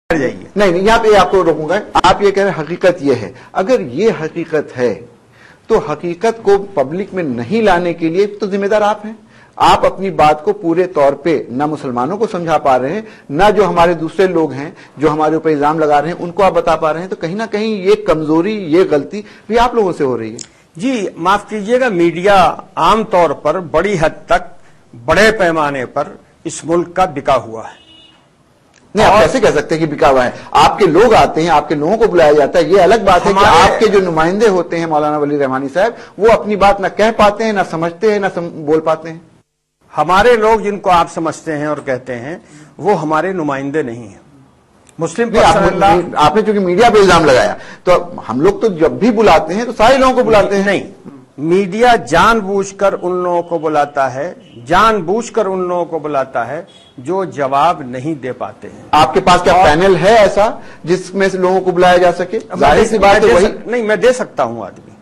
نہیں یہاں پہ آپ کو روکوں گا. آپ یہ کہہ رہے ہیں حقیقت یہ ہے. اگر یہ حقیقت ہے تو حقیقت کو پبلک میں نہیں لانے کے لیے تو ذمہ دار آپ ہیں. آپ اپنی بات کو پورے طور پہ نہ مسلمانوں کو سمجھا پا رہے ہیں، نہ جو ہمارے دوسرے لوگ ہیں جو ہمارے اوپر الزام لگا رہے ہیں ان کو آپ بتا پا رہے ہیں. تو کہیں نہ کہیں یہ کمزوری، یہ غلطی بھی آپ لوگوں سے ہو رہی ہے. جی معاف کیجئے گا، میڈیا عام طور پر بڑی حد تک بڑے پیمانے پر اس ملک کا بکا ہوا ہے. نہیں آپ کیسے کہہ سکتے ہیں کہ بکا ہوا ہے؟ آپ کے لوگ آتے ہیں، آپ کے لوگوں کو بلایا جاتا ہے. یہ الگ بات ہے کہ آپ کے جو نمائندے ہوتے ہیں مولانا ولی رحمانی صاحب، وہ اپنی بات نہ کہہ پاتے ہیں، نہ سمجھتے ہیں، نہ بول پاتے ہیں. ہمارے لوگ جن کو آپ سمجھتے ہیں اور کہتے ہیں وہ ہمارے نمائندے نہیں ہیں. مسلم آپ نے چونکہ میڈیا پہ الزام لگایا تو ہم لوگ تو جب بھی بلاتے ہیں تو سارے لوگوں کو بلاتے ہیں. نہیں، میڈیا جان بوجھ کر ان لوگوں کو بلاتا ہے، جان بوجھ کر ان لوگوں کو بلاتا ہے جو جواب نہیں دے پاتے ہیں. آپ کے پاس کیا پینل ہے ایسا جس میں سے لوگوں کو بلایا جا سکے؟ ظاہر سی بات ہے وہی. نہیں، میں دے سکتا ہوں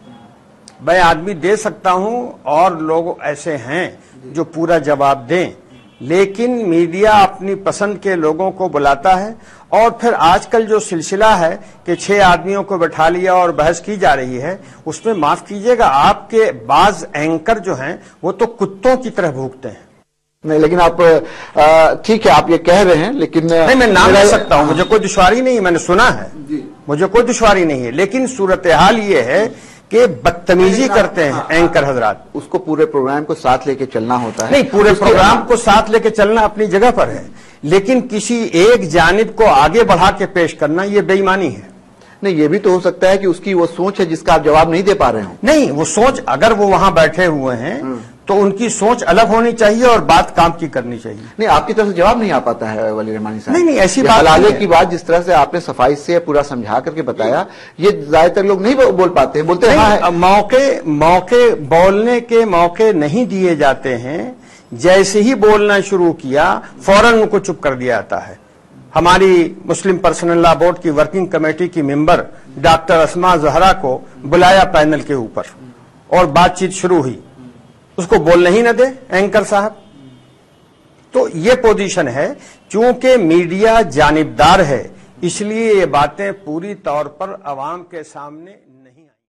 آدمی دے سکتا ہوں، اور لوگ ایسے ہیں جو پورا جواب دیں، لیکن میڈیا اپنی پسند کے لوگوں کو بلاتا ہے. اور پھر آج کل جو سلسلہ ہے کہ 6 آدمیوں کو بٹھا لیا اور بحث کی جا رہی ہے، اس میں معاف کیجئے گا آپ کے بعض اینکر جو ہیں وہ تو کتوں کی طرح بھوکتے ہیں. نہیں لیکن آپ ٹھیک ہے آپ یہ کہہ رہے ہیں، لیکن نہیں میں نام لے سکتا ہوں، مجھے کوئی دشواری نہیں ہے، میں نے سنا ہے، مجھے کوئی دشواری نہیں ہے. لیکن صورتحال یہ ہے کہ بدتمیزی کرتے ہیں اینکر حضرات. اس کو پورے پروگرام کو ساتھ لے کے چلنا ہوتا ہے. نہیں، پورے پروگرام کو ساتھ لے کے چلنا اپنی جگہ پر ہے، لیکن کسی ایک جانب کو آگے بڑھا کے پیش کرنا یہ بے ایمانی ہے. نہیں یہ بھی تو ہو سکتا ہے کہ اس کی وہ سوچ ہے جس کا آپ جواب نہیں دے پا رہے ہوں. نہیں، وہ سوچ اگر وہ وہاں بیٹھے ہوئے ہیں تو ان کی سوچ الگ ہونی چاہیے اور بات کام کی کرنی چاہیے. نہیں آپ کی طرف سے جواب نہیں آ پاتا ہے ولی رحمانی صاحب. نہیں ایسی بات حلالے کی بات جس طرح سے آپ نے صفائی سے پورا سمجھا کر کے بتایا، یہ زیادہ تر لوگ نہیں بول پاتے ہیں. بولتے ہیں موقع بولنے کے موقع نہیں دیے جاتے ہیں. جیسے ہی بولنا شروع کیا فوراً ان کو چپ کر دیا جاتا ہے. ہماری مسلم پرسنل لا بورڈ کی ورکنگ کمیٹی کی ممبر ڈاکٹر اسما زہرا کو بلایا پینل کے اوپر اور بات چیت شروع ہوئی، اس کو بولنے ہی نہ دے اینکر صاحب. تو یہ پوزیشن ہے. چونکہ میڈیا جانبدار ہے اس لیے یہ باتیں پوری طور پر عوام کے سامنے